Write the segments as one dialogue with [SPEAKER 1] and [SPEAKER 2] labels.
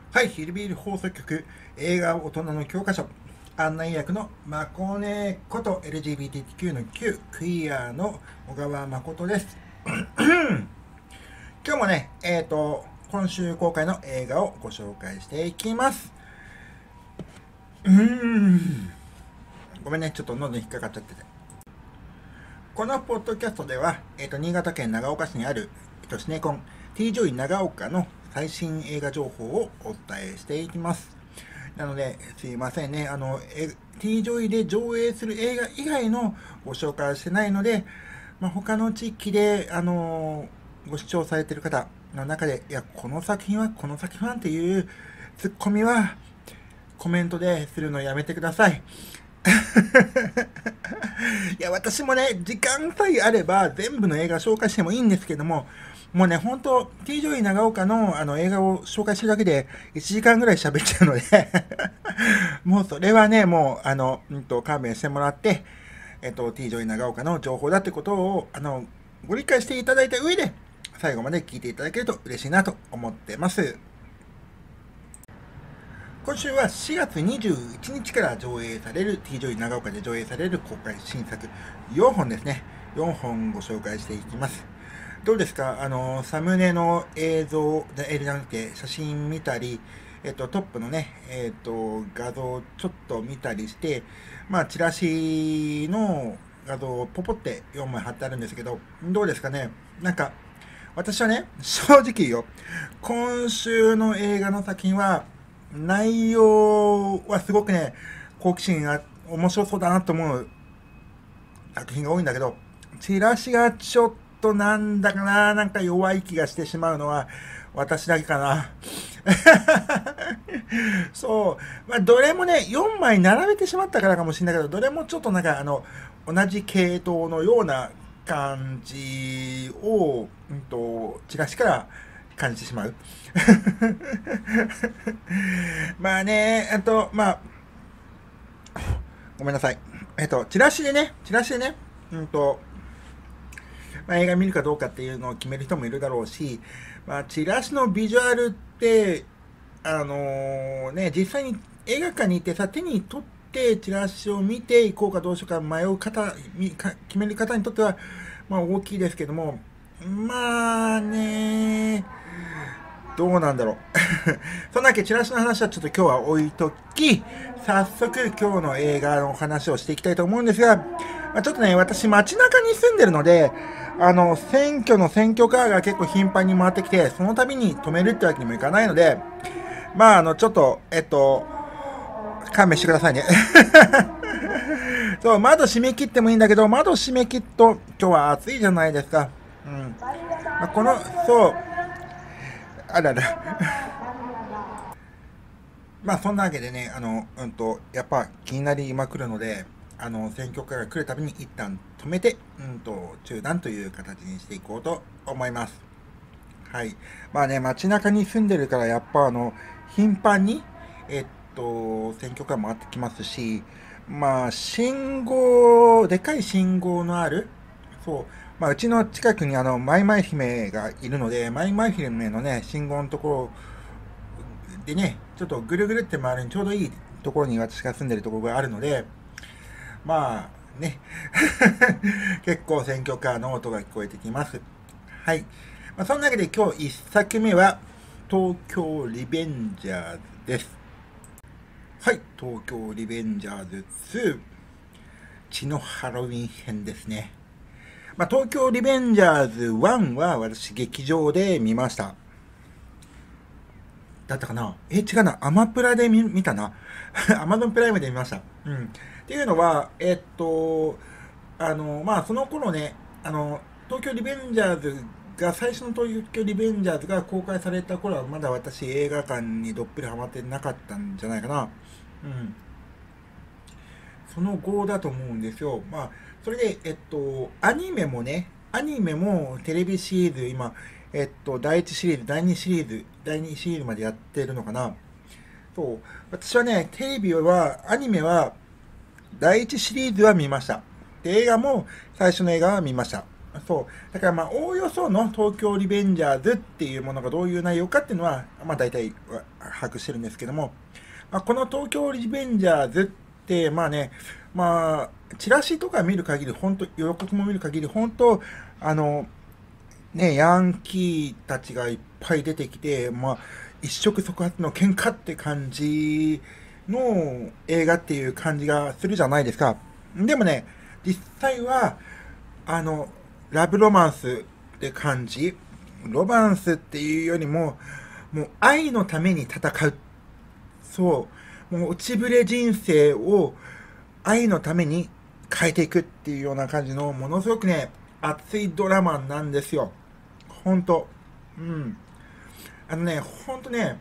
[SPEAKER 1] はい、ヒルビール放送局映画大人の教科書案内役のまこねこと LGBTQ の Q クイアの小川誠です。今日もね、今週公開の映画をご紹介していきます。ごめんね、ちょっと喉に引っかかっちゃってて。このポッドキャストでは、新潟県長岡市にある、シネコン T ジョイ長岡の最新映画情報をお伝えしていきます。なので、すいませんね。T ジョイで上映する映画以外のご紹介はしてないので、他の地域で、ご視聴されている方の中で、いや、この作品はっていうツッコミはコメントでするのやめてください。いや、私もね、時間さえあれば全部の映画紹介してもいいんですけども、もうね、ほんと、T ジョイ長岡の映画を紹介してるだけで1時間ぐらい喋っちゃうのでもうそれはね、もう、勘弁してもらって、T ジョイ長岡の情報だってことを、ご理解していただいた上で、最後まで聞いていただけると嬉しいなと思ってます。今週は4月21日から上映される T ジョイ長岡で上映される公開新作4本ですね。4本ご紹介していきます。どうですか？サムネの映像じゃなくて写真見たり、トップのね、画像ちょっと見たりして、チラシの画像をポポって4枚貼ってあるんですけど、どうですかね？なんか、私はね、正直言うよ、今週の映画の作品は、内容はすごくね、好奇心が面白そうだなと思う作品が多いんだけど、チラシがちょっとなんだかな、なんか弱い気がしてしまうのは私だけかな。そう。どれもね、4枚並べてしまったからかもしれないけど、どれもちょっとなんか同じ系統のような感じを、チラシから感じてしまう。ごめんなさい。チラシでね、映画見るかどうかっていうのを決める人もいるだろうし、チラシのビジュアルって、実際に映画館に行ってさ、手に取ってチラシを見ていこうかどうしようか迷う方、決める方にとっては、大きいですけども、どうなんだろう。そんなわけチラシの話はちょっと今日は置いとき、早速今日の映画の話をしていきたいと思うんですが、ちょっとね、私街中に住んでるので、選挙の選挙カーが結構頻繁に回ってきて、その度に止めるってわけにもいかないので、ちょっと、勘弁してくださいね。そう、窓閉め切ってもいいんだけど、窓閉め切っと、今日は暑いじゃないですか。うん。そう、あらら。そんなわけでね、やっぱ気になりまくるので、選挙カーが来るたびに一旦止めて、中断という形にしていこうと思います。はい。街中に住んでるから、やっぱ頻繁に、選挙カー回ってきますし、でかい信号のある、そう、うちの近くにマイマイ姫がいるので、マイマイ姫のね、信号のところでね、ちょっとぐるぐるって回るにちょうどいいところに私が住んでるところがあるので、まあね、結構選挙カーの音が聞こえてきます。はい。そんなわけで今日1作目は、東京リベンジャーズです。はい、東京リベンジャーズ2、血のハロウィン編ですね。東京リベンジャーズ1は私劇場で見ました。だったかな、違うな。アマプラで見たな。アマゾンプライムで見ました。うん。っていうのは、その頃ね、東京リベンジャーズが、最初の東京リベンジャーズが公開された頃は、まだ私映画館にどっぷりハマってなかったんじゃないかな。うん。その後だと思うんですよ。それで、アニメもテレビシリーズ、今、第1シリーズ、第2シリーズまでやってるのかな。そう。私はね、アニメは、第1シリーズは見ました。で、映画も、最初の映画は見ました。そう。だからおおよその東京リベンジャーズっていうものがどういう内容かっていうのは、大体把握してるんですけども、この東京リベンジャーズって、チラシとか見る限り、本当予告も見る限り、本当ヤンキーたちがいっぱい出てきて、一触即発の喧嘩って感じの映画っていう感じがするじゃないですか。でもね、実際は、ラブロマンスって感じ。ロマンスっていうよりも、もう愛のために戦う。そう。もう落ちぶれ人生を愛のために変えていくっていうような感じの、ものすごくね、熱いドラマなんですよ。ほんと。うん。ほんとね、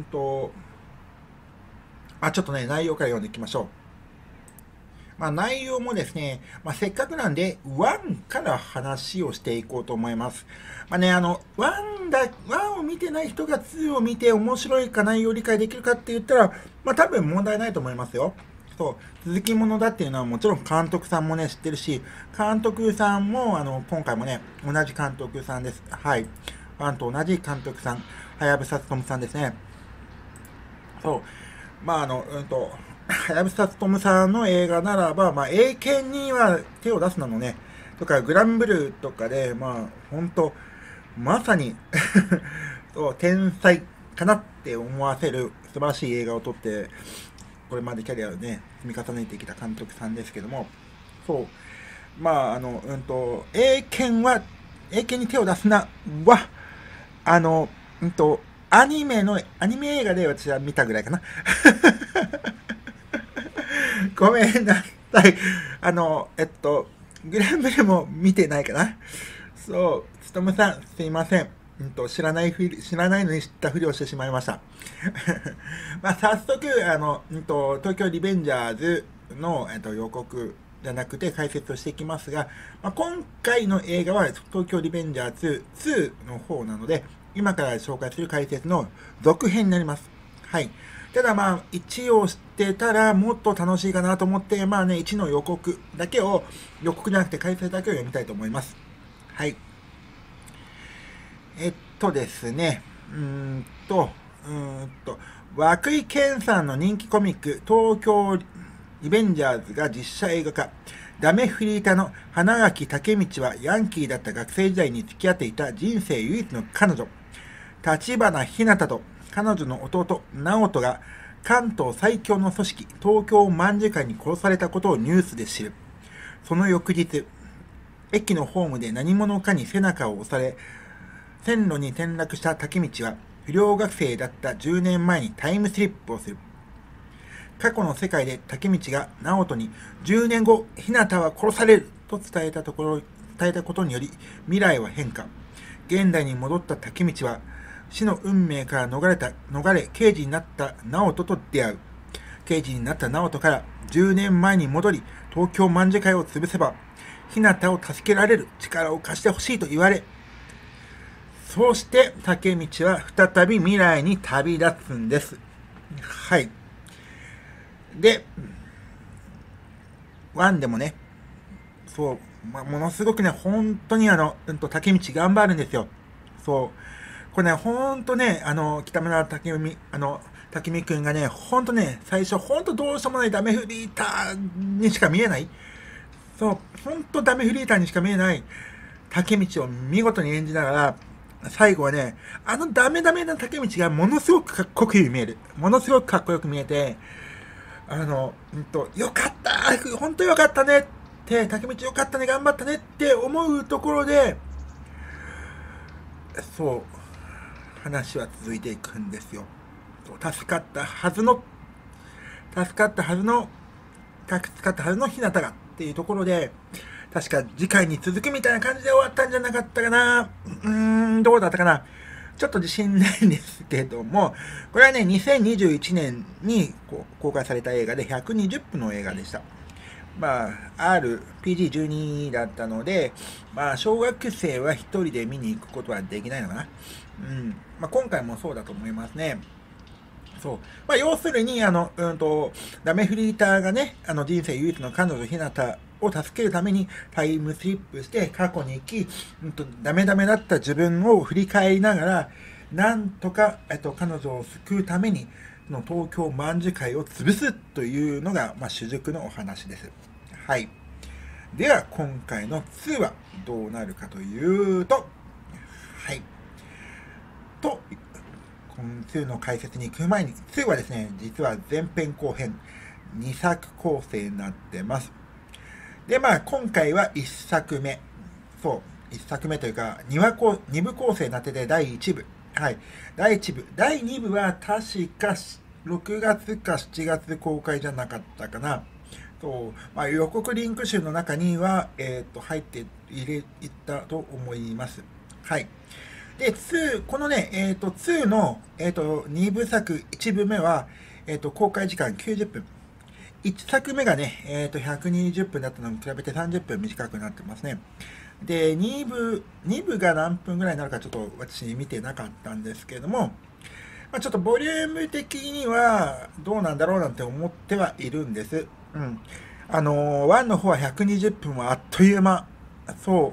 [SPEAKER 1] ちょっとね、内容から読んでいきましょう。内容もですね、せっかくなんで、1から話をしていこうと思います。1を見てない人が2を見て面白いか内容を理解できるかって言ったら、多分問題ないと思いますよ。そう、続きものだっていうのはもちろん監督さんもね、知ってるし、監督さんも、今回もね、同じ監督さんです。はい。1と同じ監督さん、はやぶさつとむさんですね。そう。はやぶさつとむさんの映画ならば、英検には手を出すなのね、とか、グランブルーとかで、本当まさにそう天才かなって思わせる素晴らしい映画を撮って、これまでキャリアをね、積み重ねてきた監督さんですけども、そう、英検に手を出すなは、アニメ映画で私は見たぐらいかな。ごめんなさい。グランブルも見てないかな。そう、つとむさん、すいません。知らないのに知ったふりをしてしまいました。早速、東京リベンジャーズの、予告じゃなくて解説をしていきますが、今回の映画は東京リベンジャーズ2の方なので、今から紹介する解説の続編になります。はい。ただ1を知ってたらもっと楽しいかなと思って、1の予告じゃなくて解説だけを読みたいと思います。はい。ですね、涌井健さんの人気コミック、東京リベンジャーズが実写映画化。ダメフリータの花垣武道はヤンキーだった学生時代に付き合っていた人生唯一の彼女、立花ひなたと彼女の弟、直人が関東最強の組織、東京卍会に殺されたことをニュースで知る。その翌日、駅のホームで何者かに背中を押され、線路に転落した竹道は、不良学生だった10年前にタイムスリップをする。過去の世界で竹道が直人に10年後、ひなたは殺されると伝えたことにより、未来は変化。現代に戻った竹道は、死の運命から逃れ、刑事になった直人と出会う。刑事になった直人から10年前に戻り、東京卍会を潰せば、ひなたを助けられる力を貸してほしいと言われ、そうして竹道は再び未来に旅立つんです。はい。で、1でもね、そう、ものすごくね、本当に竹道頑張るんですよ。そう。これね、ほんとね、北村竹美くんがね、ほんとね、最初、ほんとどうしようもないダメフリーターにしか見えない。そう、ほんとダメフリーターにしか見えない竹道を見事に演じながら、最後はね、ダメな竹道がものすごくかっこよく見える。ものすごくかっこよく見えて、よかったほんとよかったねって、竹道よかったね頑張ったねって思うところで、そう、話は続いていくんですよ。助かったはずのひなたがっていうところで、確か次回に続くみたいな感じで終わったんじゃなかったかな。どうだったかな。ちょっと自信ないんですけども、これはね、2021年に公開された映画で120分の映画でした。PG12 だったので、小学生は一人で見に行くことはできないのかな。今回もそうだと思いますね。そう。要するに、ダメフリーターがね、人生唯一の彼女ひなたを助けるためにタイムスリップして過去に行き、ダメだった自分を振り返りながら、 なんとか、彼女を救うために、の東京卍会を潰すというのが、主軸のお話です。はい。では、今回の2はどうなるかというと、はい。と、2の解説に行く前に、2はですね、実は前編後編、2作構成になってます。で、今回は1作目。そう、1作目というか、2部構成になってて、第1部。はい。第1部。第2部は確か6月か7月公開じゃなかったかな。そう、予告リンク集の中には、入っていったと思います。はい。で、このね、2の、2部作1部目は、公開時間90分。1作目がね、120分だったのに比べて30分短くなってますね。で、2部が何分ぐらいになるかちょっと私見てなかったんですけれども、ちょっとボリューム的にはどうなんだろうなんて思ってはいるんです。うん。1の方は120分はあっという間。そう。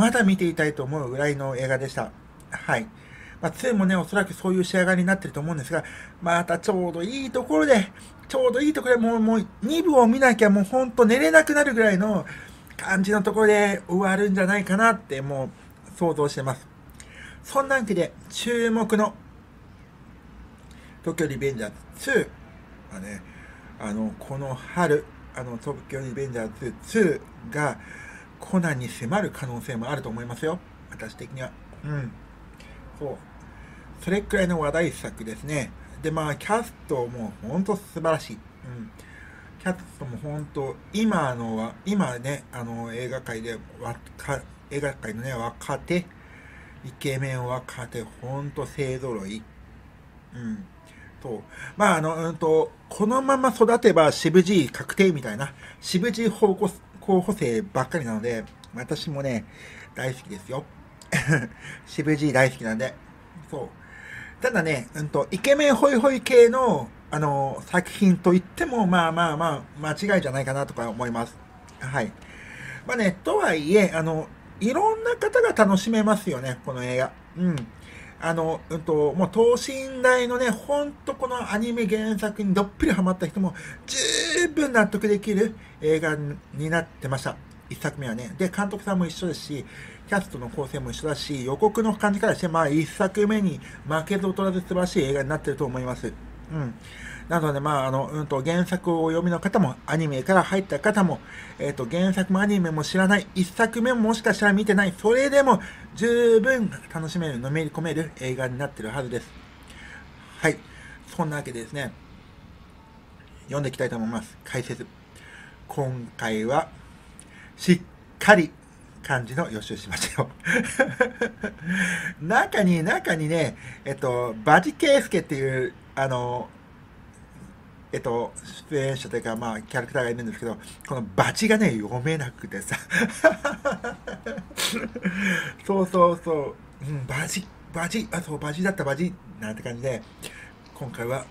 [SPEAKER 1] まだ見ていたいと思うぐらいの映画でした。はい。2もね、おそらくそういう仕上がりになってると思うんですが、またちょうどいいところで、もう2部を見なきゃもうほんと寝れなくなるぐらいの感じのところで終わるんじゃないかなってもう想像してます。そんなわけで、注目の東京リベンジャーズ2はね、この春、東京リベンジャーズ2がコナンに迫る可能性もあると思いますよ。私的には。うん。そう。それくらいの話題作ですね。で、キャストも本当素晴らしい。うん。キャストも本当、今ね、映画界のね、若手、イケメン若手、本当勢揃い。うん。そう。このまま育てば渋 G 確定みたいな、渋 G 候補生ばっかりなので、私もね、大好きですよ。渋 G 大好きなんで。そう。ただね、イケメンホイホイ系の、作品といっても、間違いじゃないかなとか思います。はい。とはいえ、いろんな方が楽しめますよね、この映画。うん。もう等身大のね、ほんとこのアニメ原作にどっぷりハマった人も十分納得できる映画になってました。一作目はね。で、監督さんも一緒ですし、キャストの構成も一緒だし、予告の感じからして、一作目に負けず劣らず素晴らしい映画になってると思います。うん。なので、原作をお読みの方も、アニメから入った方も、原作もアニメも知らない、一作目ももしかしたら見てない、それでも十分楽しめる、のめり込める映画になってるはずです。はい。そんなわけでですね、読んでいきたいと思います。解説。今回は、しっかり、漢字の予習しましたよ。中にね、バジケイスケっていう、出演者というか、キャラクターがいるんですけど、このバチがね、読めなくてさ。そう、うん、バジ、バジだった、バジ、なんて感じで、今回は、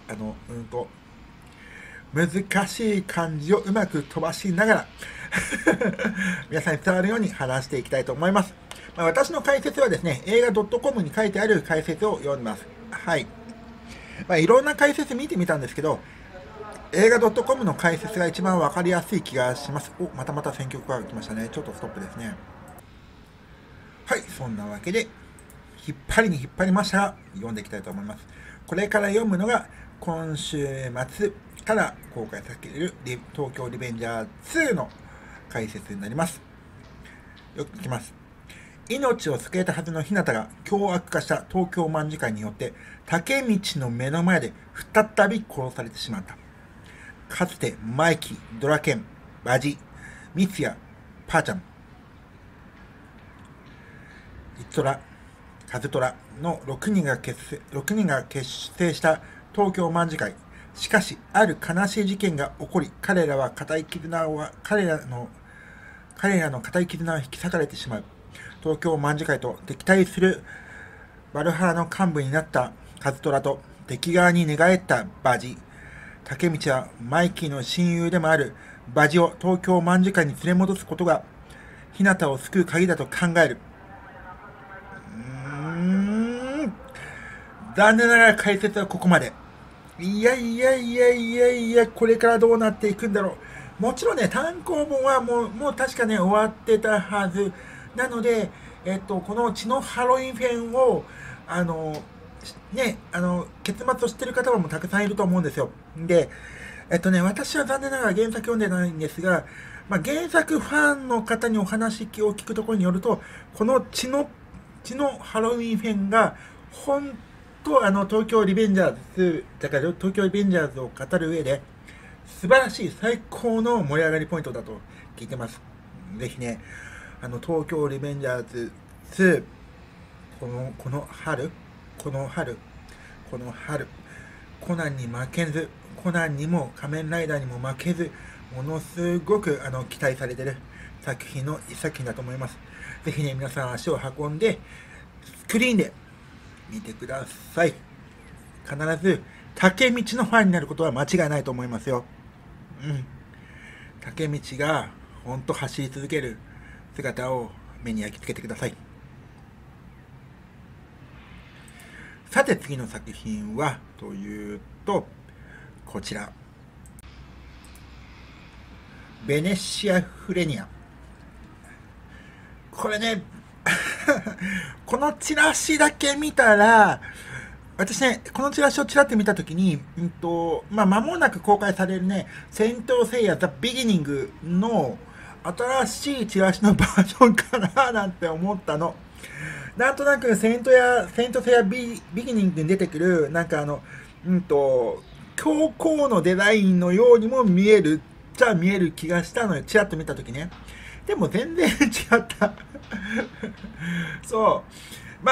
[SPEAKER 1] 難しい漢字をうまく飛ばしながら、皆さんに伝わるように話していきたいと思います。私の解説はですね、映画 .com に書いてある解説を読んでます。はい。いろんな解説見てみたんですけど、映画 .com の解説が一番わかりやすい気がします。また選曲が来ましたね。ちょっとストップですね。はい、そんなわけで、引っ張りましたが、読んでいきたいと思います。これから読むのが、今週末から公開される東京リベンジャー2の解説になります。よく聞きます。命を救えたはずの日向が凶悪化した東京卍会によって竹道の目の前で再び殺されてしまった。かつてマイキー、ドラケン、バジ、ミツヤ、パーちゃん、イトラ、カズトラの6人が結成した東京卍会。しかし、ある悲しい事件が起こり、彼らの固い絆を引き裂かれてしまう。東京卍会と敵対するバルハラの幹部になったカズトラと敵側に寝返ったバジ。竹道はマイキーの親友でもあるバジを東京卍会に連れ戻すことが日向を救う鍵だと考える。 残念ながら解説はここまで。いやいやいやいやいや、これからどうなっていくんだろう。もちろんね、単行本はもう確かね、終わってたはず。なので、この血のハロウィン編を、結末を知ってる方もたくさんいると思うんですよ。で、私は残念ながら原作読んでないんですが、原作ファンの方にお話を聞くところによると、この血のハロウィン編が、本当東京リベンジャーズ、だから東京リベンジャーズを語る上で、素晴らしい、最高の盛り上がりポイントだと聞いてます。ぜひね、東京リベンジャーズ2、この春、コナンに負けず、コナンにも仮面ライダーにも負けず、ものすごく期待されている作品の一作品だと思います。ぜひね、皆さん足を運んで、スクリーンで見てください。必ず、竹道のファンになることは間違いないと思いますよ。竹道が、ほんと走り続ける姿を目に焼き付けてください。さて次の作品はというと、こちら。ベネシア・フレニア。これね、このチラシだけ見たら、私ね、このチラシをちらっと見たときに、間もなく公開されるね、戦闘聖夜ザ・ビギニングの新しいチラシのバージョンかななんて思ったの。なんとなくセイントセイヤビギニングに出てくる、なんか強硬のデザインのようにも見える気がしたのよ。チラッと見たときね。でも全然違った。そう。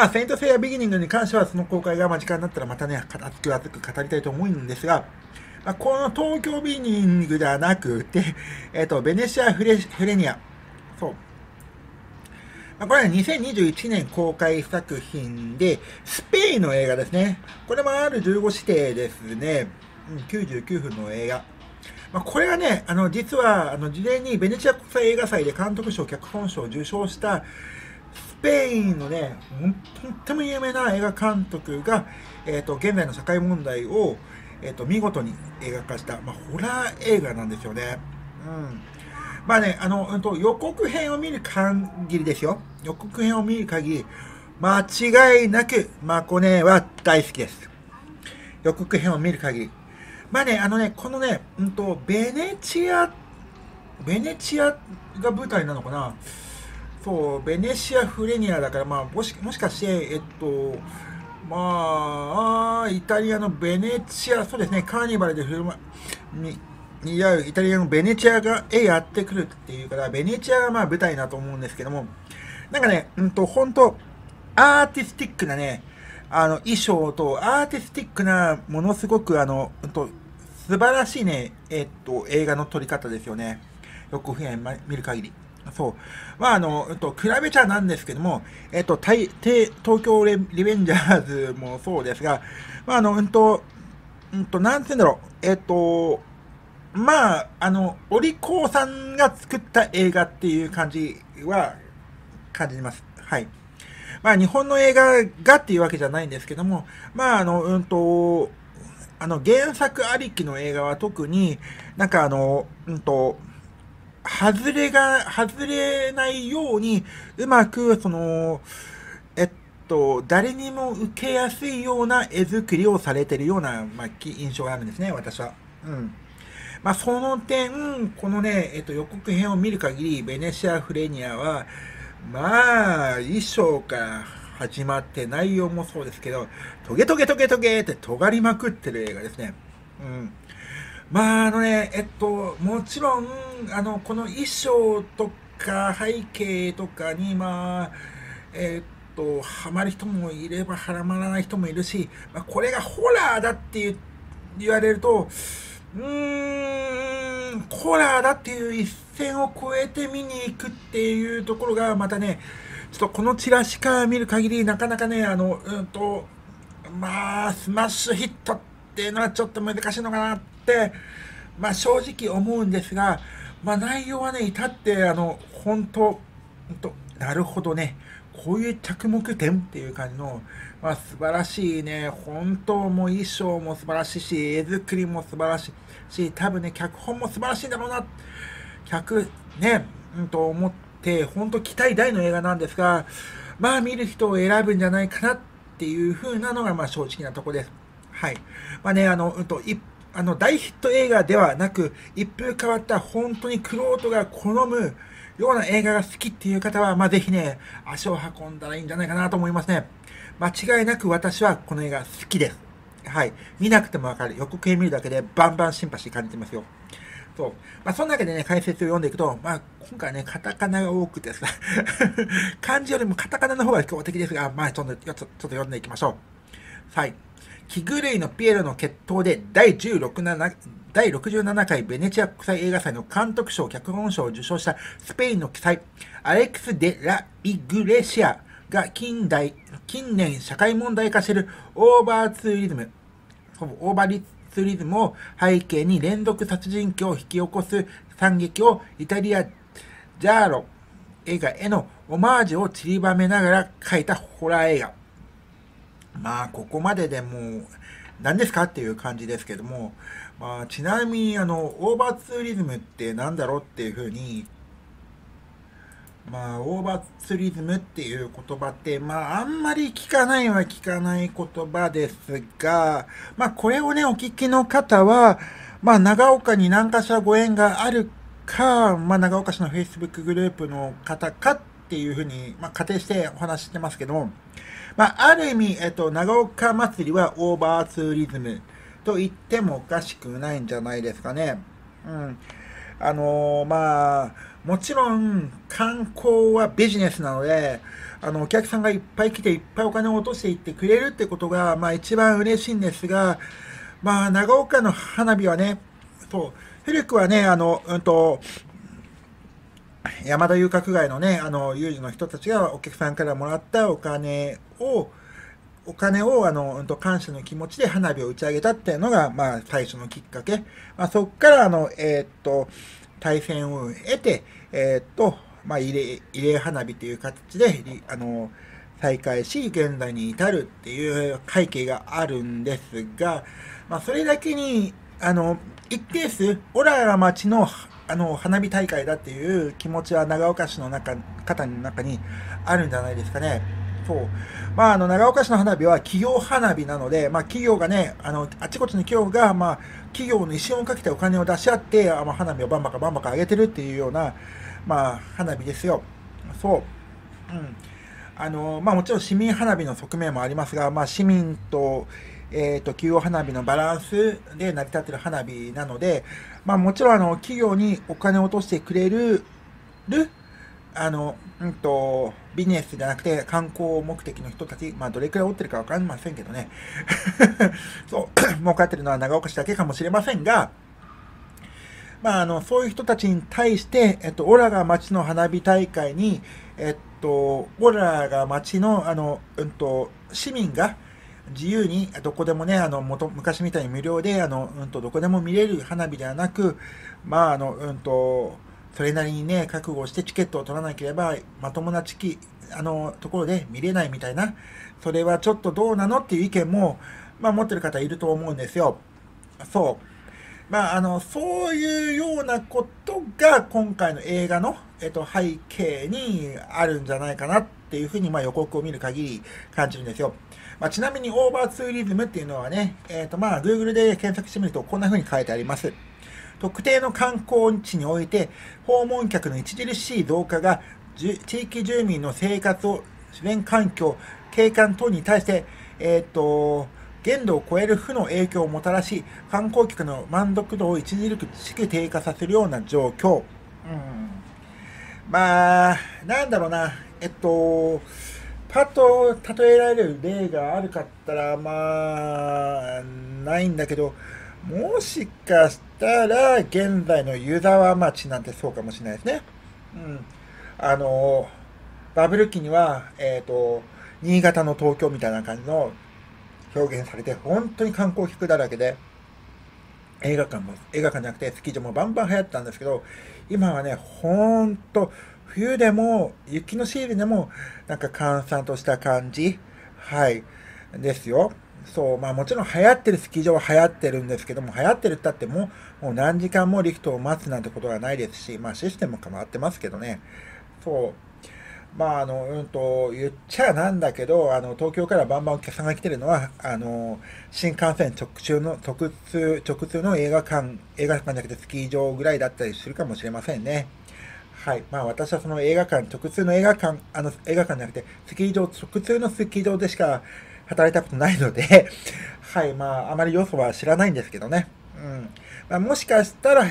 [SPEAKER 1] セイントセイヤビギニングに関してはその公開が間近になったらまたね、熱く語りたいと思うんですが、この東京ビギニングではなくて、ベネシア・フレニア。そう。これは2021年公開作品で、スペインの映画ですね。これも R15 指定ですね。99分の映画。これはね、実は、事前にベネチア国際映画祭で監督賞、脚本賞を受賞した、スペインのね、とっても有名な映画監督が、現在の社会問題を、見事に映画化した、ホラー映画なんですよね。予告編を見る限りですよ。予告編を見る限り、間違いなく、マコネは大好きです。予告編を見る限り。このね、ベネチアが舞台なのかな。そう、ベネシア・フレニアだから、もしかして、イタリアのベネチア、そうですね、カーニバルで似合うイタリアのベネチアやってくるっていうから、ベネチアが舞台だと思うんですけども、なんかね、本当アーティスティックなね、衣装とアーティスティックな、ものすごく素晴らしいね、映画の撮り方ですよね。予告編見る限り。そう。比べちゃなんですけども、東京リベンジャーズもそうですが、なんて言うんだろう、お利口さんが作った映画っていう感じ感じます。はい。日本の映画がっていうわけじゃないんですけども、原作ありきの映画は特に、なんか外れないように、うまく、誰にも受けやすいような絵作りをされているような、印象があるんですね、私は。その点、このね、予告編を見る限り、ベネシア・フレニアは、衣装から始まって内容もそうですけど、トゲって尖りまくってる映画ですね。もちろん、この衣装とか背景とかに、ハマる人もいれば、ハマらない人もいるし、これがホラーだって言われると、ホラーだっていう一線を越えて見に行くっていうところがまたね、ちょっとこのチラシから見る限りなかなかね、スマッシュヒットっていうのはちょっと難しいのかなって、正直思うんですが、内容はね、至って、なるほどね、 こういう着目点っていう感じの、まあ、素晴らしいね、本当もう衣装も素晴らしいし、絵作りも素晴らしいし、多分ね、脚本も素晴らしいんだろうな、ね、と思って、本当期待大の映画なんですが、まあ見る人を選ぶんじゃないかなっていう風なのが、まあ正直なところです。はい。まあね、大ヒット映画ではなく、一風変わった本当に玄人が好むような映画が好きっていう方は、まあぜひね、足を運んだらいいんじゃないかなと思いますね。間違いなく私はこの映画好きです。はい。見なくてもわかる。予告編見るだけでバンバンシンパシー感じてますよ。そう。まあ、その中でね、解説を読んでいくと、まあ、今回ね、カタカナが多くてさ、漢字よりもカタカナの方が強敵ですが、まあ、ちょっと読んでいきましょう。はい。気狂いのピエロの決闘で第67回ベネチア国際映画祭の監督賞、脚本賞を受賞したスペインの奇才、アレックス・デ・ラ・イグレシアが近年社会問題化しているオーバーツーリズムを背景に連続殺人鬼を引き起こす惨劇をイタリア・ジャーロ映画へのオマージュを散りばめながら描いたホラー映画。まあ、ここまででもう、何ですかっていう感じですけども、まあ、ちなみに、オーバーツーリズムって何だろうっていうふうに、まあ、オーバーツーリズムっていう言葉って、まあ、あんまり聞かない言葉ですが、まあ、これをね、お聞きの方は、まあ、長岡に何かしらご縁があるか、まあ、長岡市の Facebook グループの方かっていうふうに、まあ、仮定してお話ししてますけども、まあ、ある意味、長岡祭りはオーバーツーリズムと言ってもおかしくないんじゃないですかね。うん。まあ、もちろん観光はビジネスなので、お客さんがいっぱい来ていっぱいお金を落としていってくれるってことが、まあ一番嬉しいんですが、まあ長岡の花火はね、そう、古くはね、山田遊郭街のね、有事の人たちがお客さんからもらったお金を感謝の気持ちで花火を打ち上げたっていうのが、まあ、最初のきっかけ。まあ、そこから、対戦を得て、まあ、慰霊花火という形で、再開し、現在に至るっていう背景があるんですが、まあ、それだけに、一定数、オラが町の、花火大会だっていう気持ちは長岡市の方の中にあるんじゃないですかね。そう。まあ、長岡市の花火は企業花火なので、まあ、企業がね、あちこちの企業が、まあ、企業の一瞬をかけてお金を出し合って、まあ、花火をバンバカ上げてるっていうような、まあ、花火ですよ。そう。うん。まあもちろん市民花火の側面もありますが、まあ市民と、企業花火のバランスで成り立っている花火なので、まあもちろん企業にお金を落としてくれる、ビジネスじゃなくて観光目的の人たち、まあどれくらい追ってるかわかりませんけどね。そう、儲かってるのは長岡市だけかもしれませんが、まあそういう人たちに対して、オラが町の花火大会に、オラが町の、市民が自由にどこでもね、昔みたいに無料で、どこでも見れる花火ではなく、まあ、それなりにね、覚悟してチケットを取らなければ、まともなところで見れないみたいな、それはちょっとどうなのっていう意見も、まあ、持ってる方いると思うんですよ。そう。まあ、そういうようなことが今回の映画の、背景にあるんじゃないかなっていうふうに、まあ、予告を見る限り感じるんですよ。まあ、ちなみにオーバーツーリズムっていうのはね、まあ、Google で検索してみるとこんな風に書いてあります。特定の観光地において訪問客の著しい増加が地域住民の生活を自然環境、景観等に対して、限度を超える負の影響をもたらし、観光客の満足度を著しく低下させるような状況。まあ、なんだろうな。パッと例えられる例があるかったら、まあ、ないんだけど、もしかしたら、現在の湯沢町なんてそうかもしれないですね。うん。バブル期には、新潟の東京みたいな感じの表現されて、本当に観光客だらけで、 映画館じゃなくてスキー場もバンバン流行ったんですけど、今はね、ほんと、冬でも、雪のシーズンでも、なんか閑散とした感じ、はい、ですよ。そう、まあもちろん流行ってるスキー場は流行ってるんですけども、流行ってるって言ってもう何時間もリフトを待つなんてことはないですし、まあシステムも変わってますけどね。そう。まあ、言っちゃなんだけど、東京からバンバンお客さんが来てるのは、新幹線直通の映画館じゃなくてスキー場ぐらいだったりするかもしれませんね。はい。まあ、私はその直通の映画館じゃなくて、直通のスキー場でしか働いたことないので、はい。まあ、あまり要素は知らないんですけどね。うん。まあ、もしかしたら、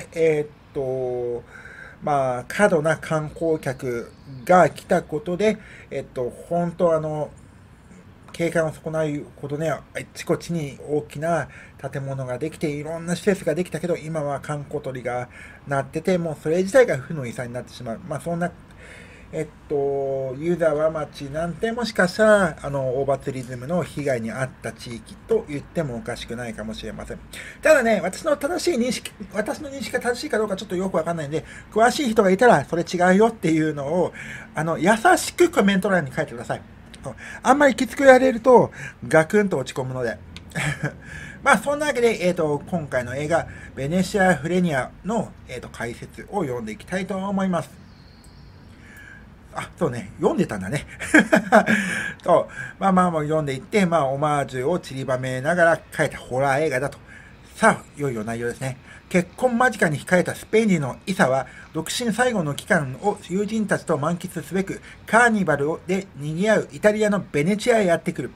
[SPEAKER 1] まあ、過度な観光客が来たことで、本当景観を損なうほどね、あっちこっちに大きな建物ができて、いろんな施設ができたけど、今は観光鳥が鳴ってて、もうそれ自体が負の遺産になってしまう。まあ、そんな、湯沢町なんてもしかしたら、オーバーツーリズムの被害に遭った地域と言ってもおかしくないかもしれません。ただね、私の認識が正しいかどうかちょっとよくわかんないんで、詳しい人がいたら、それ違うよっていうのを、優しくコメント欄に書いてください。あんまりきつくやれると、ガクンと落ち込むので。まあ、そんなわけで、今回の映画、ベネシア・フレニアの、解説を読んでいきたいと思います。あ、そうね、読んでたんだね。そう、まあまあ、もう読んでいって、まあ、オマージュを散りばめながら書いたホラー映画だと。さあ、いよいよ内容ですね。結婚間近に控えたスペイン人のイサは、独身最後の期間を友人たちと満喫すべく、カーニバルで賑わうイタリアのベネチアへやってくる。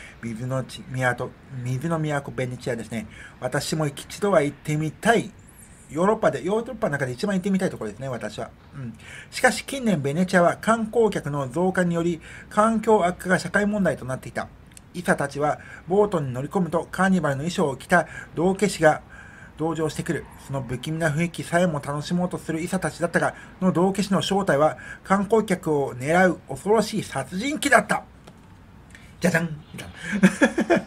[SPEAKER 1] 水の都ベネチアですね。私も一度は行ってみたい。ヨーロッパの中で一番行ってみたいところですね、私は。うん。しかし近年ベネチアは観光客の増加により、環境悪化が社会問題となっていた。イサたちはボートに乗り込むとカーニバルの衣装を着た道化師が同乗してくる。その不気味な雰囲気さえも楽しもうとするイサたちだったが、その道化師の正体は観光客を狙う恐ろしい殺人鬼だった。じゃじゃんみたいな。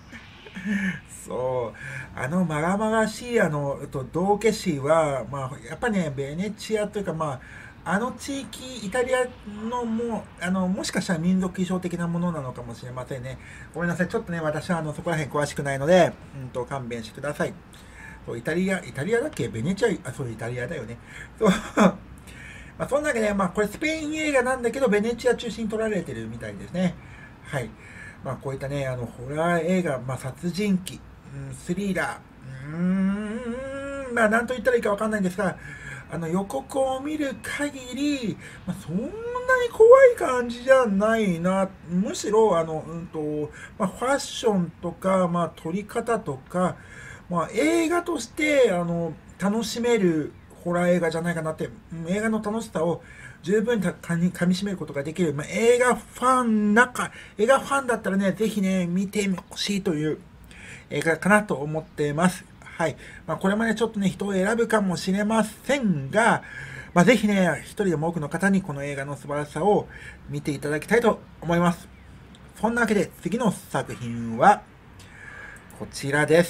[SPEAKER 1] そう、まがまがしい、道化師は、まあ、やっぱね、ベネチアというか、まあ、あの地域、イタリアのもしかしたら民族衣装的なものなのかもしれませんね。ごめんなさい。ちょっとね、私はそこら辺詳しくないので、勘弁してください。そう、イタリアだっけベネチア、そう、イタリアだよね。そう。まあ、そんなわけで、まあ、これスペイン映画なんだけど、ベネチア中心に撮られてるみたいですね。はい。まあ、こういったね、ホラー映画、まあ、殺人鬼、スリラー、まあ、なんと言ったらいいかわかんないんですが、予告を見る限り、まあ、そんなに怖い感じじゃないな。むしろ、まあ、ファッションとか、まあ、撮り方とか、まあ、映画として、楽しめるホラー映画じゃないかなって、映画の楽しさを十分噛み締めることができる、まあ、映画ファンだったらね、ぜひね、見てほしいという映画かなと思っています。はい。まあ、これまでちょっとね、人を選ぶかもしれませんが、まあ、ぜひね、一人でも多くの方にこの映画の素晴らしさを見ていただきたいと思います。そんなわけで、次の作品は、こちらです。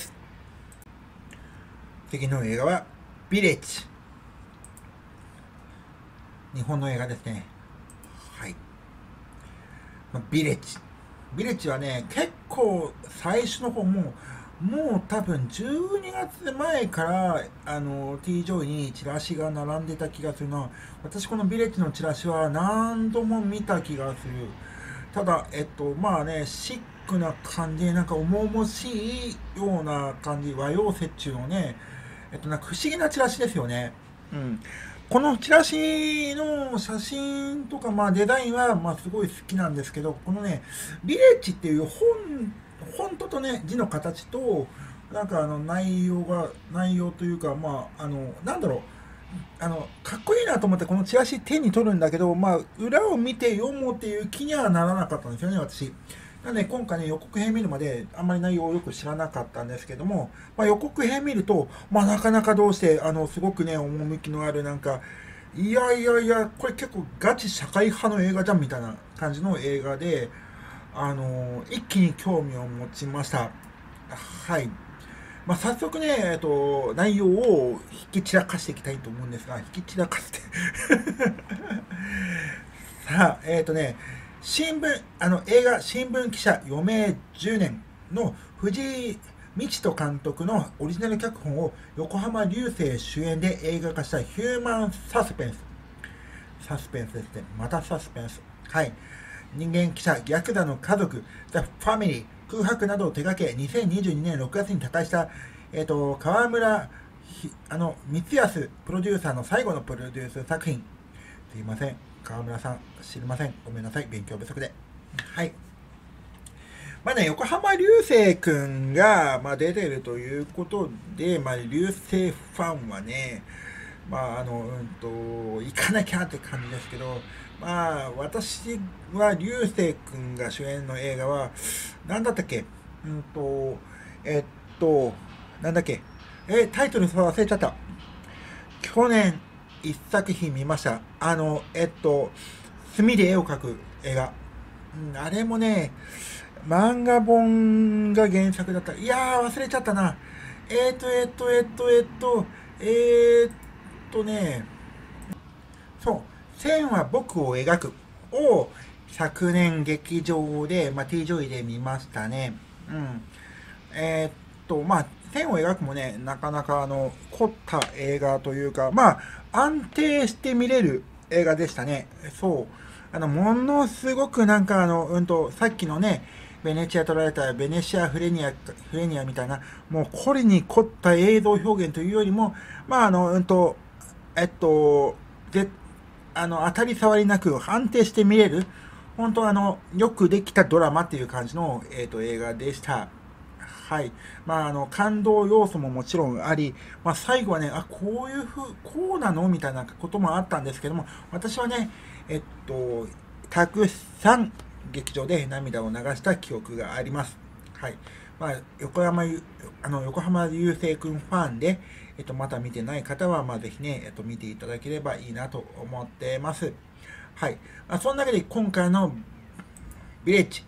[SPEAKER 1] 次の映画は、ビレッジ。日本の映画ですね。はい。まあ、ビレッジはね、結構最初の方もう多分12月前から、T 上位にチラシが並んでた気がするな。私このビレッジのチラシは何度も見た気がする。ただ、まあね、シックな感じで、なんか重々しいような感じ、和洋折衷のね、なんか不思議なチラシですよね。うん。このチラシの写真とか、まあデザインは、まあすごい好きなんですけど、このね、ビレッジっていうフォントとね、字の形と、なんか内容というか、まあ、なんだろう、かっこいいなと思ってこのチラシ手に取るんだけど、まあ、裏を見て読もうっていう気にはならなかったんですよね、私。なんで今回ね、予告編見るまであんまり内容をよく知らなかったんですけども、まあ、予告編見ると、まあ、なかなかどうして、すごくね、趣のあるなんか、いやいやいや、これ結構ガチ社会派の映画じゃんみたいな感じの映画で、一気に興味を持ちました。はい。 まあ、早速ね、内容を引き散らかしていきたいと思うんですが、引き散らかしてさあ、映画新聞記者余命10年の藤井道人監督のオリジナル脚本を横浜流星主演で映画化したヒューマンサスペンス。サスペンスですね。またサスペンス。はい。人間記者、ヤクザの家族、ザ・ファミリー、空白などを手掛け、2022年6月に他界した、川村光康プロデューサーの最後のプロデュース作品。すいません。川村さん、知りません。ごめんなさい。勉強不足で。はい。まあね、横浜流星くんが、まあ、出てるということで、まあ、流星ファンはね、まあ、行かなきゃって感じですけど、まあ、私は流星くんが主演の映画は、なんだったっけえっと、なんだっけタイトル忘れちゃった。去年、一作品見ました。墨で絵を描く映画。あれもね、漫画本が原作だった。いやー、忘れちゃったな。えーっと、えーっと、えーっと、えーっと、えーっとね、そう、線は僕を描くを昨年劇場で、まあ、T ジョイで見ましたね。うん。まあ、線を描くもね、なかなか凝った映画というか、まあ、安定して見れる映画でしたね。そう。ものすごくなんかさっきのね、ベネチア撮られたベネシアフレニアみたいな、もう凝りに凝った映像表現というよりも、まあ、えっと、で、当たり障りなく安定して見れる、本当よくできたドラマっていう感じの、映画でした。はい。まあ、感動要素ももちろんあり、まあ、最後はね、こうなのみたいなこともあったんですけども、私はね、たくさん劇場で涙を流した記憶があります。はい。まあ、横浜流星くんファンで、まだ見てない方は、まあ、ぜひね、見ていただければいいなと思ってます。はい。まあ、その中で今回のビレッジ、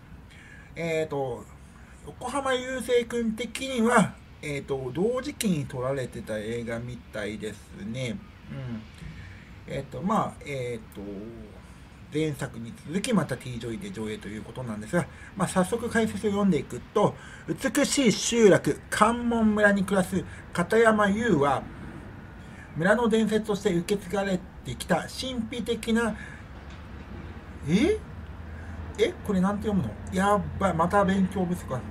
[SPEAKER 1] 横浜流星くん的には、同時期に撮られてた映画みたいですね。うん。まあ、前作に続きまた T ジョイで上映ということなんですが、まあ、早速解説を読んでいくと、美しい集落、関門村に暮らす片山優は、村の伝説として受け継がれてきた神秘的な、えこれなんて読むの？やっばい、また勉強不足か。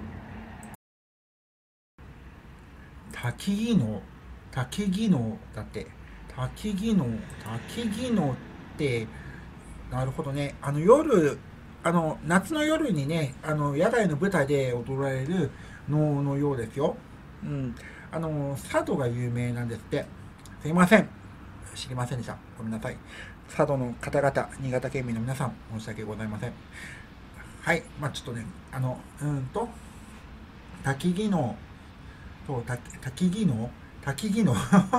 [SPEAKER 1] 滝技能、滝技能だって。滝技能、滝技能って、なるほどね。夏の夜にね、野外の舞台で踊られる能のようですよ。うん。佐渡が有名なんですって。すいません。知りませんでした。ごめんなさい。佐渡の方々、新潟県民の皆さん、申し訳ございません。はい。まあちょっとね、滝技能、そう、滝技能滝技能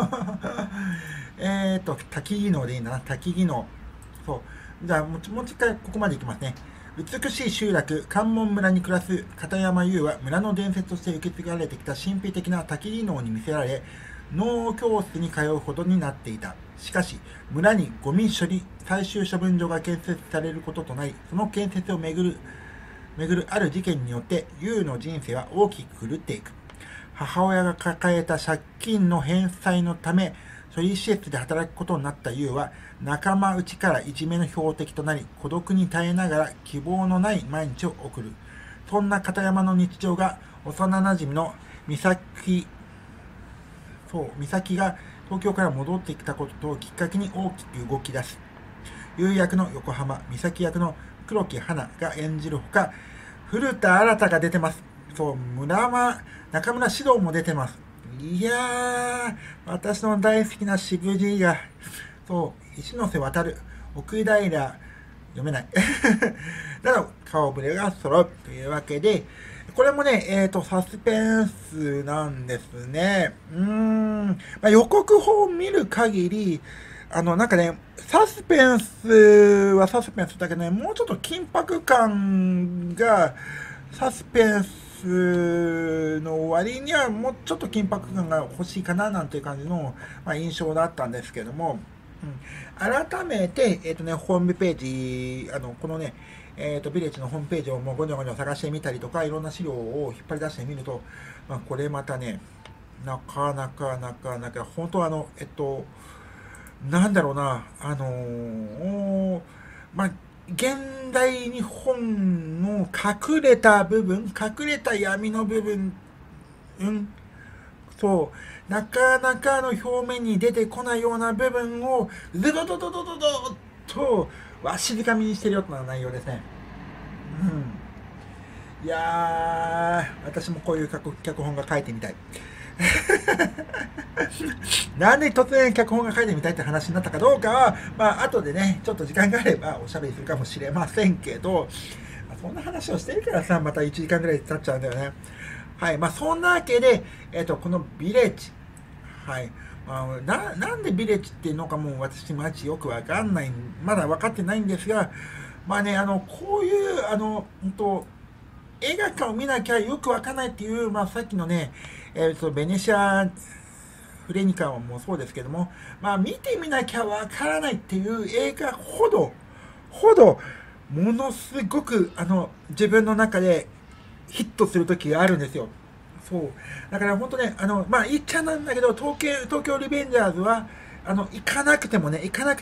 [SPEAKER 1] 滝技能でいいんだな。滝技能。そう。じゃあ、もう一回ここまでいきますね。美しい集落、関門村に暮らす片山優は村の伝説として受け継がれてきた神秘的な滝技能に魅せられ、農教室に通うほどになっていた。しかし、村にゴミ処理最終処分場が建設されることとなり、その建設を巡るある事件によって、優の人生は大きく狂っていく。母親が抱えた借金の返済のため、処理施設で働くことになった優は、仲間内からいじめの標的となり、孤独に耐えながら希望のない毎日を送る。そんな片山の日常が、幼馴染の美咲が東京から戻ってきたことをきっかけに大きく動き出す。優役の横浜、美咲役の黒木花が演じるほか、古田新太が出てます。そう、中村獅童も出てます。いやー、私の大好きな渋爺が、そう、石ノ瀬渡る、奥平、読めない。など、顔ぶれが揃うというわけで、これもね、サスペンスなんですね。まあ、予告編を見る限り、なんかね、サスペンスはサスペンスだけどね、もうちょっと緊迫感が、サスペンスの割にはもうちょっと緊迫感が欲しいかななんていう感じの、印象だったんですけども、改めて、ホームページ、このね、ビレッジのホームページをもうゴニョゴニョ探してみたりとか、いろんな資料を引っ張り出してみると、これまたね、なかなか、本当なんだろうな、現代日本の隠れた部分、隠れた闇の部分、そう、なかなかの表面に出てこないような部分を、ズドドドドドドッと、わしづかみにしてるような内容ですね。いやー、私もこういう脚本が書いてみたい。なんで突然脚本が書いてみたいって話になったかどうかは、後でね、ちょっと時間があればおしゃべりするかもしれませんけど、そんな話をしてるからさ、また1時間ぐらい経っちゃうんだよね。はい。そんなわけで、このビレッジ。はい。なんでビレッジっていうのかもう私マジよくわかんない、まだ分かってないんですが、こういう、映画館を見なきゃよくわかんないっていう、さっきのね、ベネシア・フレニカもそうですけども、見てみなきゃわからないっていう映画ほど、ものすごく、自分の中でヒットする時があるんですよ。そう。だから本当ね、言っちゃなんだけど、東京リベンジャーズは、行かなくても、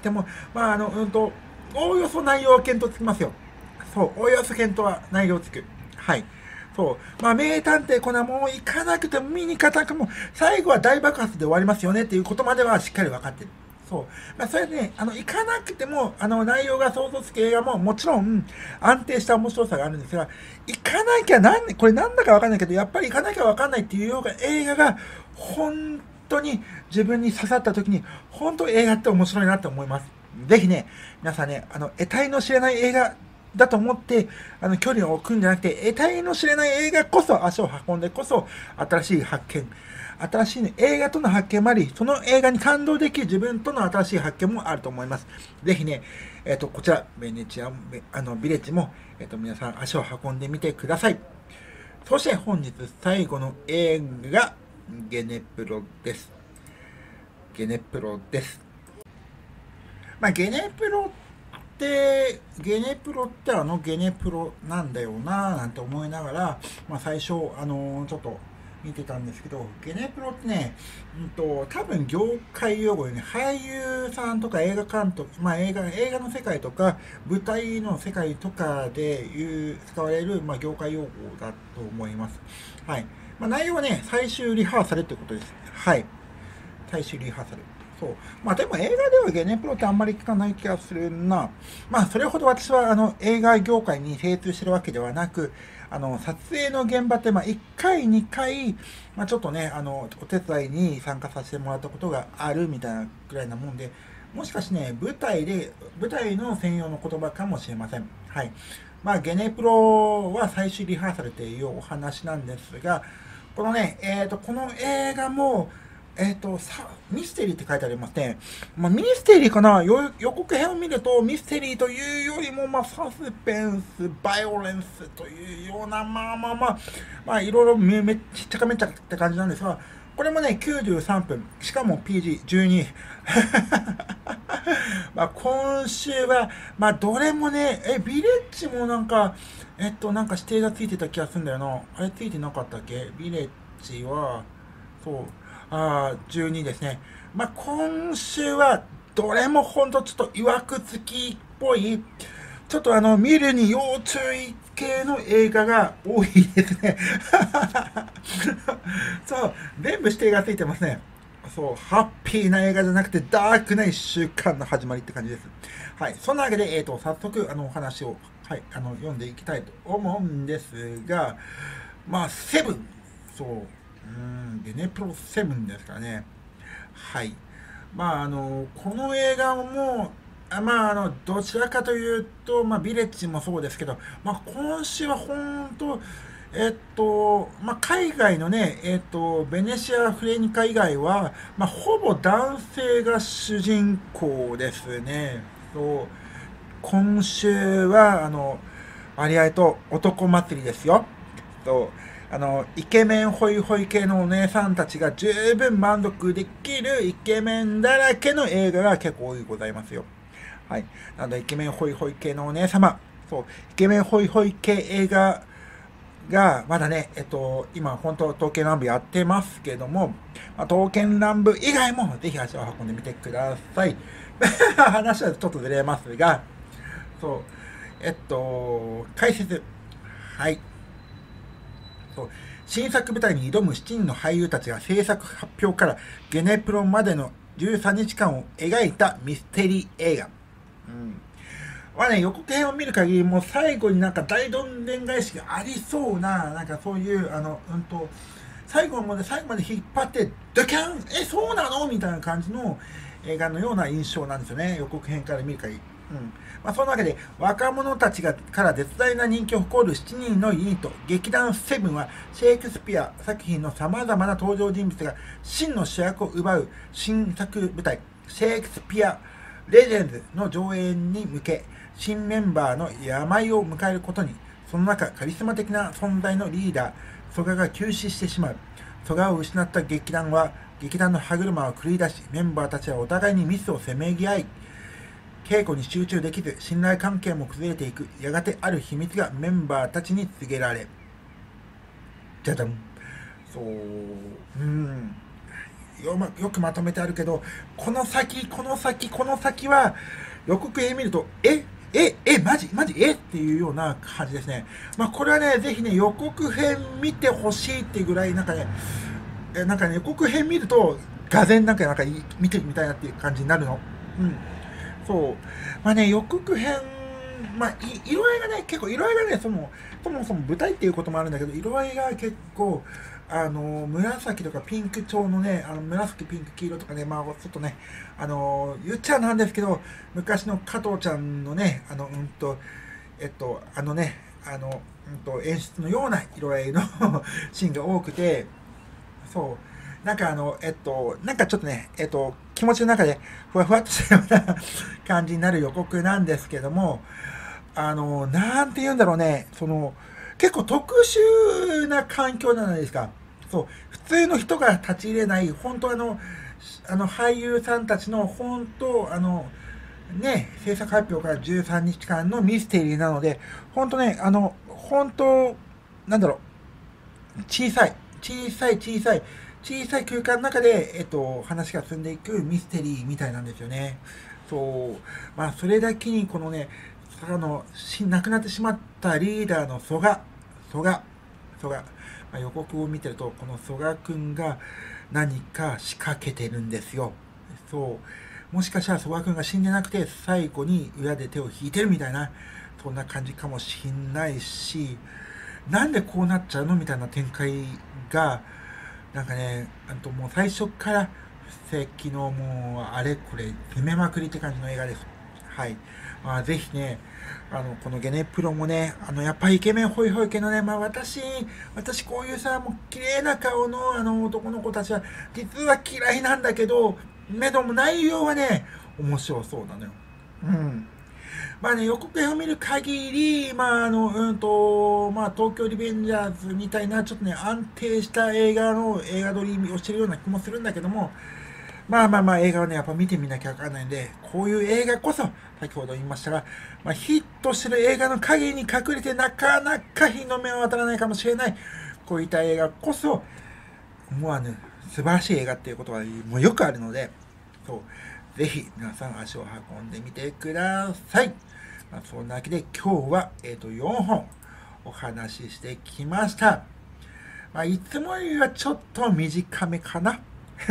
[SPEAKER 1] おおよそ内容は検討つきますよ。そう、おおよそ検討は内容つく。はい。そう。名探偵コナンも行かなくても見に行かなくても、最後は大爆発で終わりますよねっていうことまではしっかり分かってる。そう。それでね、行かなくても、内容が想像つく映画ももちろん安定した面白さがあるんですが、行かなきゃこれなんだか分かんないけど、やっぱり行かなきゃ分かんないっていうような映画が、本当に自分に刺さった時に、本当映画って面白いなって思います。ぜひね、皆さんね、得体の知れない映画だと思って、距離を置くんじゃなくて、得体の知れない映画こそ足を運んでこそ、新しい発見。新しい、映画との発見もあり、その映画に感動できる自分との新しい発見もあると思います。ぜひね、こちら、ベネチア、ビレッジも、皆さん足を運んでみてください。そして本日最後の映画、ゲネプロです。ゲネプロです。ゲネプロゲネプロってゲネプロなんだよなぁなんて思いながら、最初、ちょっと見てたんですけど、ゲネプロってね、多分業界用語でね、俳優さんとか映画監督、映画の世界とか、舞台の世界とかで使われる、業界用語だと思います。はい。内容はね、最終リハーサルってことです。はい。最終リハーサル。そう。でも映画ではゲネプロってあんまり聞かない気がするな。それほど私は映画業界に精通してるわけではなく、撮影の現場って1回、2回、ちょっとね、お手伝いに参加させてもらったことがあるみたいなくらいなもんで、もしかしてね、舞台の専用の言葉かもしれません。はい。ゲネプロは最終リハーサルというお話なんですが、このね、この映画も、ミステリーって書いてありますね。ミステリーかな、予告編を見るとミステリーというよりも、サスペンス、バイオレンスというような、いろいろちっちゃかめっちゃって感じなんですが、これもね、93分。しかも PG12。今週は、どれもね、ビレッジもなんか指定がついてた気がするんだよな。あれついてなかったっけビレッジは、そう。12ですね。今週は、どれもほんとちょっと曰くつきっぽい、ちょっと見るに要注意系の映画が多いですね。そう、全部指定がついてますね。そう、ハッピーな映画じゃなくて、ダークな一週間の始まりって感じです。はい、そんなわけで、早速、お話を、はい、読んでいきたいと思うんですが、セブン、そう、ゲネプロ7ですかね。はい。この映画も、どちらかというと、ビレッジもそうですけど、今週は本当、海外のね、ベネシア・フレニカ以外は、ほぼ男性が主人公ですね。そう。今週は、割合と男祭りですよ。そう。 イケメンホイホイ系のお姉さんたちが十分満足できるイケメンだらけの映画が結構多いございますよ。はい。なので、イケメンホイホイ系のお姉様、そう、イケメンホイホイ系映画が、まだね、今、本当、刀剣乱舞やってますけども、刀剣乱舞以外も、ぜひ足を運んでみてください。話はちょっとずれますが、そう、解説。はい。そう、新作舞台に挑む7人の俳優たちが制作発表からゲネプロまでの13日間を描いたミステリー映画。うん。予告編を見る限り、もう最後になんか大どんでん返しがありそうな、なんかそういう、最後まで引っ張って、ドキャンそうなのみたいな感じの映画のような印象なんですよね。予告編から見る限り。そのわけで、若者たちから絶大な人気を誇る7人のユニット、劇団セブンは、シェイクスピア作品の様々な登場人物が真の主役を奪う新作舞台、シェイクスピアレジェンズの上演に向け、新メンバーの病を迎えることに、その中、カリスマ的な存在のリーダー、蘇我が急死してしまう。蘇我を失った劇団の歯車を繰り出し、メンバーたちはお互いにミスをせめぎ合い、稽古に集中できず、信頼関係も崩れていく。やがてある秘密がメンバーたちに告げられ。じゃじゃん。そう、よくまとめてあるけど、この先は、予告編見ると、マジっていうような感じですね。これはね、ぜひね、予告編見てほしいっていうぐらい、なんかね、予告編見ると、がぜん見てみたいなっていう感じになるの。そう。予告編、色合いがね、そもそも舞台っていうこともあるんだけど、色合いが結構、紫とかピンク調のね、紫、ピンク、黄色とかね、ちょっとね、言っちゃなんですけど、昔の加藤ちゃんのね、演出のような色合いのシーンが多くて、そう、なんかちょっとね、気持ちの中でふわふわっとしたような感じになる予告なんですけども、なんて言うんだろうね、結構特殊な環境じゃないですか。そう、普通の人が立ち入れない、本当俳優さんたちの本当、制作発表から13日間のミステリーなので、本当ね、なんだろう、小さい空間の中で、話が進んでいくミステリーみたいなんですよね。そう。それだけに、このね、亡くなってしまったリーダーの蘇我。予告を見てると、この蘇我くんが何か仕掛けてるんですよ。そう。もしかしたら蘇我くんが死んでなくて、最後に裏で手を引いてるみたいな、そんな感じかもしんないし、なんでこうなっちゃうのみたいな展開が、なんかね、もう最初から布石のもうあれこれ攻めまくりって感じの映画です。はい。ぜひね、このゲネプロもね、やっぱりイケメンホイホイ系のね、私こういうさ、もう綺麗な顔の男の子たちは、実は嫌いなんだけど、でも内容はね、面白そうなのよ。予告編を見る限り、東京リベンジャーズみたいな、ちょっとね、安定した映画撮りをしてるような気もするんだけども、映画はね、やっぱ見てみなきゃわからないんで、こういう映画こそ、先ほど言いましたが、ヒットしてる映画の陰に隠れてなかなか日の目を当たらないかもしれない、こういった映画こそ、思わぬ素晴らしい映画っていうことはもうよくあるので、そう、ぜひ皆さん足を運んでみてください。そんなわけで今日は、4本お話ししてきました。いつもよりはちょっと短めかな。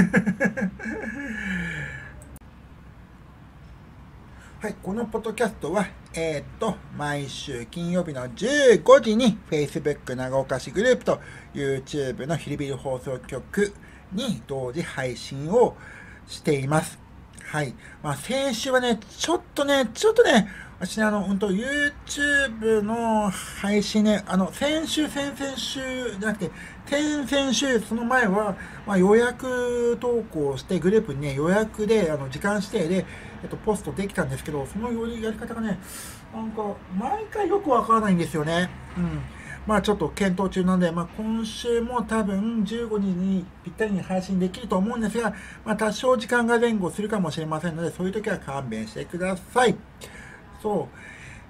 [SPEAKER 1] はい、このポッドキャストは、毎週金曜日の15時に Facebook 長岡市グループと YouTube のヒルビル放送局に同時配信をしています。はい。先週はね、ちょっとね、私ね、YouTube の配信ね、先々週じゃなくて、先々週、その前は、予約投稿して、グループにね、予約で、時間指定で、ポストできたんですけど、そのやり方がね、毎回よくわからないんですよね。 まあちょっと検討中なので、まあ今週も多分15日にぴったりに配信できると思うんですが、まあ多少時間が前後するかもしれませんので、そういう時は勘弁してください。そう。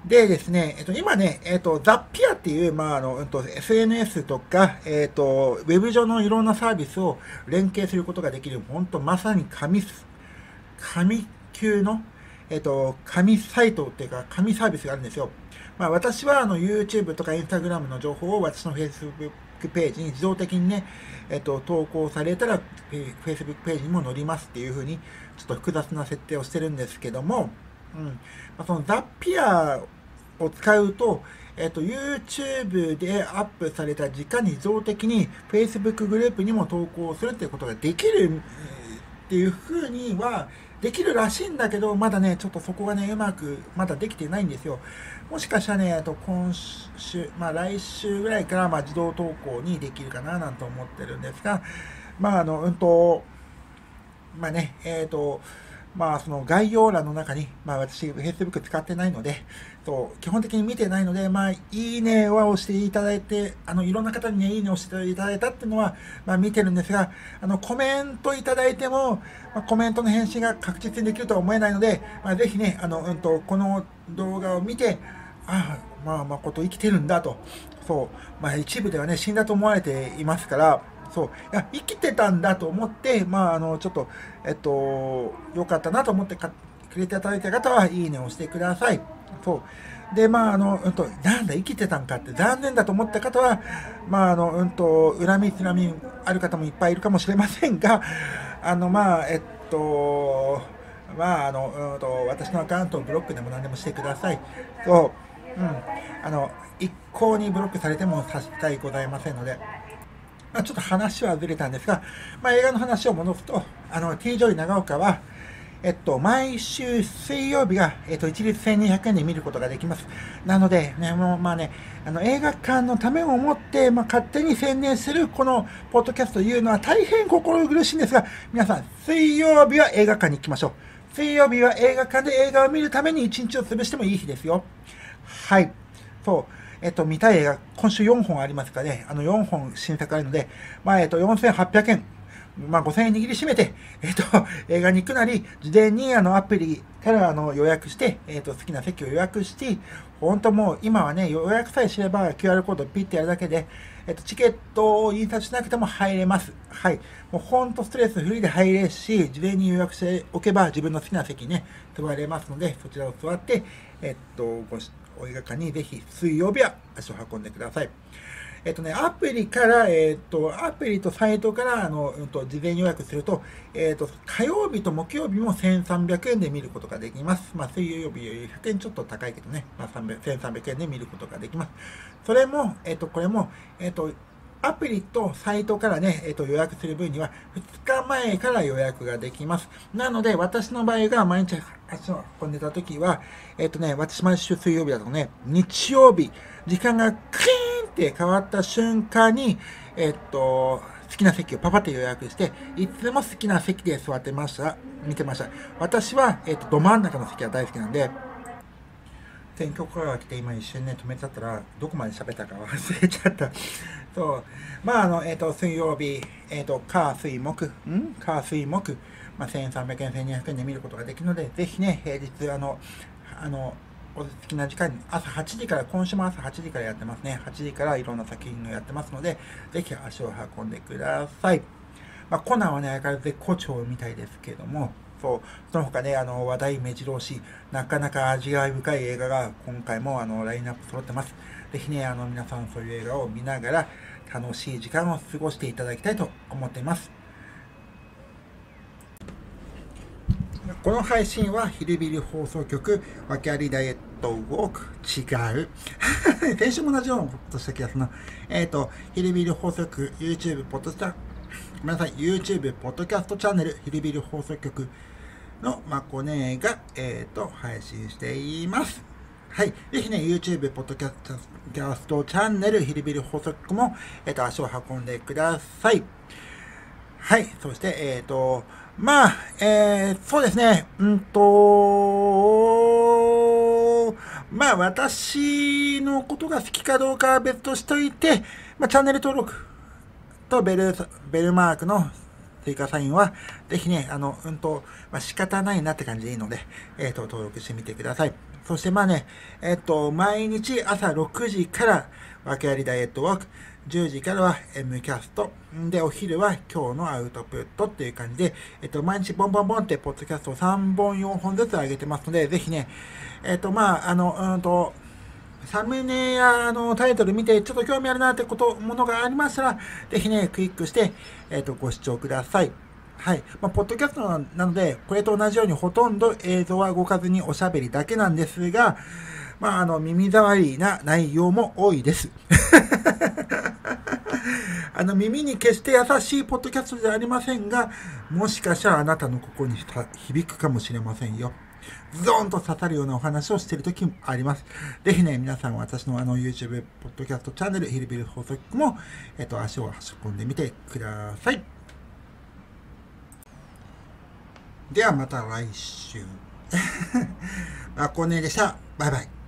[SPEAKER 1] でですね、今ね、ザッピアっていう、まあSNS とか、ウェブ上のいろんなサービスを連携することができる、本当まさに神級の、神サイトっていうか、神サービスがあるんですよ。まあ、私はYouTube とか Instagram の情報を私の Facebook ページに自動的にね、投稿されたら Facebook ページにも載りますっていう風に、ちょっと複雑な設定をしてるんですけども、まあ、そのザッピアを使うと、YouTube でアップされた時間に自動的に Facebook グループにも投稿するっていうことができるっていう風にはできるらしいんだけど、まだね、ちょっとそこがね、うまくまだできてないんですよ。もしかしたらね、今週、まあ来週ぐらいからまあ自動投稿にできるかななんて思ってるんですが、まあまあね、まあその概要欄の中に、まあ私 Facebook 使ってないので、基本的に見てないので、まあいいねは押していただいて、いろんな方にね、いいねをしていただいたっていうのは、まあ見てるんですが、コメントいただいても、まあ、コメントの返信が確実にできるとは思えないので、まあぜひね、この動画を見て、まあ誠生きてるんだと、まあ一部ではね、死んだと思われていますから、いや、生きてたんだと思って、まあ、ちょっと、良かったなと思ってくれていただいた方は、いいねをしてください。で、まあ、なんだ、生きてたんかって残念だと思った方は、まあ、恨みつらみある方もいっぱいいるかもしれませんが、まあ、まあ、私のアカウントをブロックでも何でもしてください。一向にブロックされても差し支えございませんので、まあ、ちょっと話はずれたんですが、まあ、映画の話を戻すと、T ジョイ長岡は、毎週水曜日が、一律1200円で見ることができます。なので、ね、もう、まあね、映画館のためを思って、まあ、勝手に宣伝するこのポッドキャストというのは大変心苦しいんですが、皆さん、水曜日は映画館に行きましょう。水曜日は映画館で映画を見るために一日を潰してもいい日ですよ。はい。見たい映画、今週4本ありますからね、4本新作あるので、まあ、4800円、まあ、5000円握りしめて、映画に行くなり、事前にアプリから予約して、好きな席を予約して、本当もう今はね、予約さえすれば QR コードをピッてやるだけで、チケットを印刷しなくても入れます。はい。もう本当ストレスフリーで入れるし、事前に予約しておけば自分の好きな席にね、座れますので、そちらを座って、お映画館にぜひ水曜日は足を運んでください。アプリから、アプリとサイトから、事前予約すると、火曜日と木曜日も1300円で見ることができます。まあ、水曜日より100円ちょっと高いけどね、まあ、1300円で見ることができます。それも、これも、アプリとサイトからね、予約する分には2日前から予約ができます。なので、私の場合が毎日足を運んでた時は、私毎週水曜日だとね、日曜日、時間がクイーンって変わった瞬間に、好きな席をパパって予約して、いつも好きな席で座ってました。見てました。私は、ど真ん中の席が大好きなんで、選挙カーが来て今一瞬ね止めちゃったらどこまで喋ったか忘れちゃった。まあ水曜日火水木まあ1300円1200円で見ることができるので、ぜひね平日お好きな時間に朝8時から、今週も朝8時からやってますね。8時からいろんな作品をやってますので、ぜひ足を運んでください。まあコナンはね相変わらず絶好調みたいですけれども、その他ね、話題目白押し、なかなか味わい深い映画が今回もラインナップ揃ってます。ぜひね、皆さんそういう映画を見ながら楽しい時間を過ごしていただきたいと思っています。この配信はヒルビル放送局、訳ありダイエットウォーク、違う。先週も同じようなことした気がするな。ヒルビル放送局、YouTube、ごめんなさい、YouTube、ポッドキャストチャンネル、ヒルビル放送局のまこねが、配信しています。はい。ぜひね、YouTube、ポッドキャストチャンネル、ヒルビル放送局も、足を運んでください。はい。そして、まあ、そうですね。 私のことが好きかどうかは別としといて、チャンネル登録とベルマークの追加サインは、ぜひね、仕方ないなって感じでいいので、登録してみてください。そして毎日朝6時から、訳ありダイエットワーク、10時からは M キャスト、で、お昼は今日のアウトプットっていう感じで、毎日ボンボンボンってポッドキャストを3本4本ずつ上げてますので、ぜひね、サムネやタイトル見てちょっと興味あるなってものがありましたら、ぜひね、クリックして、ご視聴ください。はい。ポッドキャストなので、これと同じようにほとんど映像は動かずにおしゃべりだけなんですが、耳障りな内容も多いです。耳に決して優しいポッドキャストじゃありませんが、もしかしたらあなたの心に響くかもしれませんよ。ズドンと刺さるようなお話をしている時もあります。ぜひね、皆さん私のYouTube、ポッドキャストチャンネル、ヒルビル放送局も、足を運んでみてください。ではまた来週。まこねでした。バイバイ。